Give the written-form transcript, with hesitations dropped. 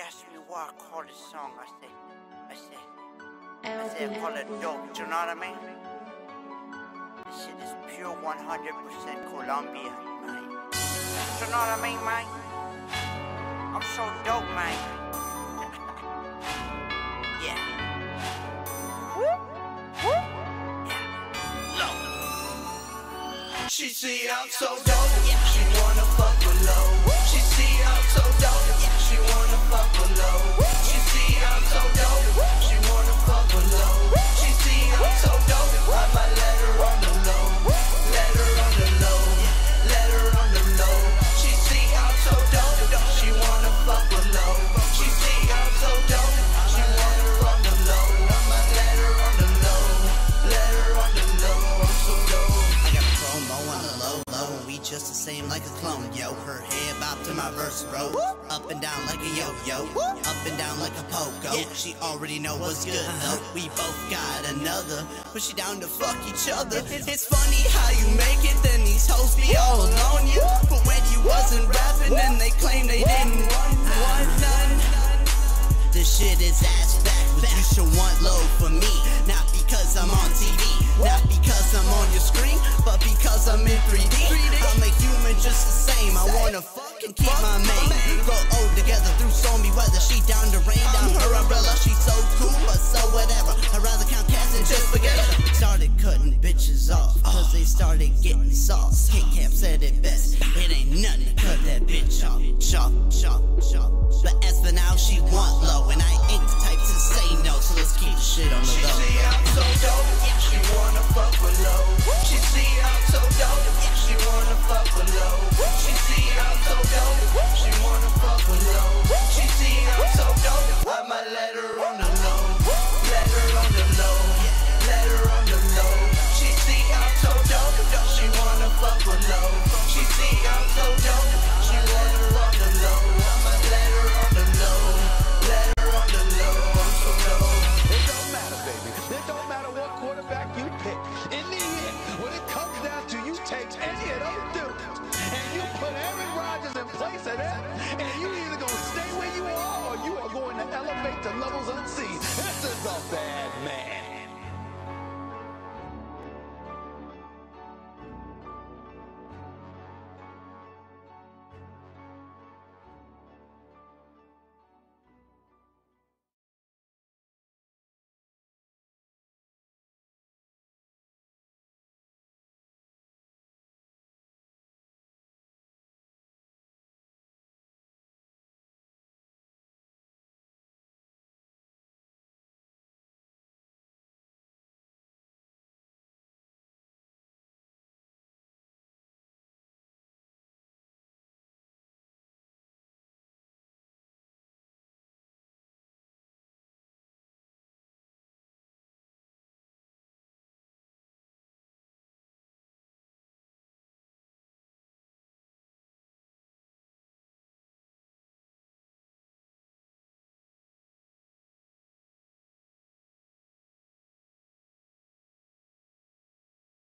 asked me why I call this song, I said I call it dope, do you know what I mean? This shit is pure 100% Colombian, man. Do you know what I mean, man? I'm so dope, man. Yeah. Yeah. Low. She see I'm so dope, she wanna fuck with low. She see I'm so dope, she wanna fuck with low. She see I'm so dope, she wanna fuck with low. She see I'm so dope, I might let her on the low. Let her on the low, let her on the low. She see I'm so dope, she wanna fuck with low. She see I'm so dope, she want her on the low. I might let her on the low, let her on the low. I'm so dope. I got a promo on the low, and we just the same like a clone, yo. Her hair bop to my verse, bro. Up and down like a yo-yo, up and down like a pogo. She already know what's good, though. We both got another, but she down to fuck each other. It's funny how you make it, then these hoes be all on you. But when you wasn't rapping, then they claim they didn't want none. This shit is ass backwards. You should want low for me, not because I'm on TV, not because I'm on your screen, but because I'm in 3D. I'm a human just the same. I wanna fucking keep my main. Grow old together through stormy weather. She down to rain down her umbrella. She's so cool, but so whatever. I'd rather count cats and just forget her. Started cutting bitches off, cause they started getting soft. Kit Camp said it best. It ain't nothing to cut that bitch off. Chop. But as for now, she want low, and I ain't the type to say no. So let's keep the shit on the low. She see I'm so dope, she wanna fuck with low. She see